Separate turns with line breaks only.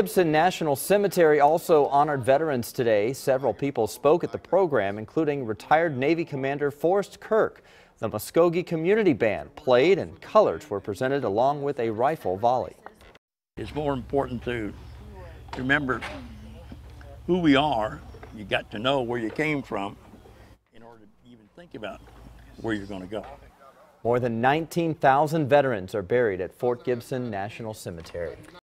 Gibson National Cemetery also honored veterans today. Several people spoke at the program, including retired Navy Commander Forrest Kirk. The Muskogee Community Band played and colors were presented along with a rifle volley.
It's more important to remember who we are. You got to know where you came from in order to even think about where you're going to go.
More than 19,000 veterans are buried at Fort Gibson National Cemetery.